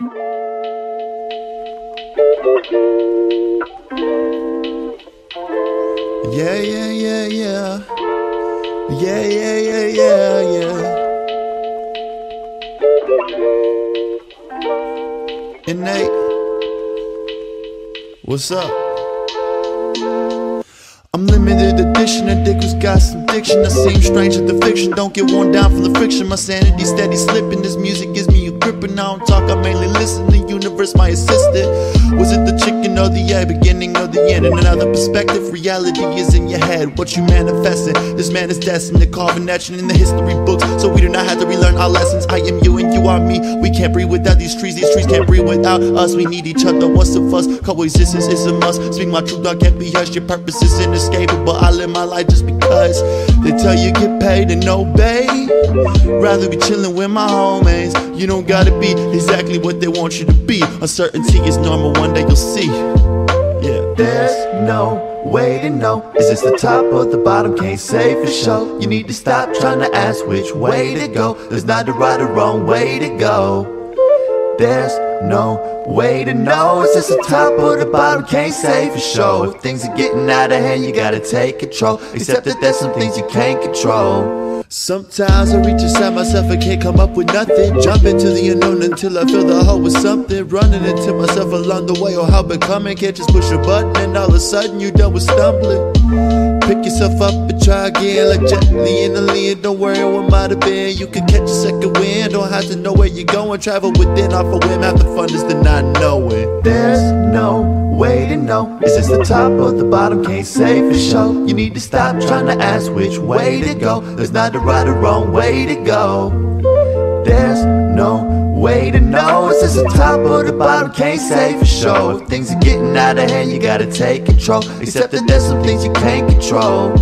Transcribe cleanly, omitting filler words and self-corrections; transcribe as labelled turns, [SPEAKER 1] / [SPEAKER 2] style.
[SPEAKER 1] Yeah, yeah, yeah, yeah. Yeah, yeah, yeah, yeah, yeah. And Nate, what's up? I'm limited edition, a dick who's got some diction. I seem strange to the fiction, don't get worn down from the friction. My sanity steady slipping, this music gives me a grip. And I don't talk, I mainly listen. The universe, my assistant. Was it the chicken or the egg, beginning or the end? In another perspective, reality is in your head. What you manifesting, this man is destined to carve an etching in the history books, so we do not have to relearn our lessons. I am you and you are me. We can't breathe without these trees can't breathe without us. We need each other, what's the fuss? Coexistence is a must. Speak my truth, I can't be hushed. Your purpose is inescapable, I live my life just because they tell you get paid and obey. Rather be chilling with my homies. You don't gotta be exactly what they want you to be. Uncertainty is normal, one day you'll see. Yeah.
[SPEAKER 2] There's no way to know. Is this the top or the bottom? Can't say for sure. You need to stop trying to ask which way to go. There's not a right or wrong way to go. There's no way to know. Is this the top or the bottom? Can't say for sure. If things are getting out of hand, you gotta take control. Except that there's some things you can't control.
[SPEAKER 1] Sometimes I reach inside myself and can't come up with nothing. Jump into the unknown until I feel the hole with something. Running into myself along the way, or how becoming. Can't just push a button and all of a sudden you done with stumbling. Pick yourself up and try again, like gently in the lead. Don't worry what might have been. You can catch a second wind. Don't have to know where you're going. Travel within off a whim. Half the fun is the not knowing.
[SPEAKER 2] There's no way to know. Is this the top or the bottom? Can't say for sure. You need to stop trying to ask which way to go. There's not a right or wrong way to go. There's no way to know. Is this the top or the bottom? Can't say for sure. If things are getting out of hand, you gotta take control. Except that there's some things you can't control.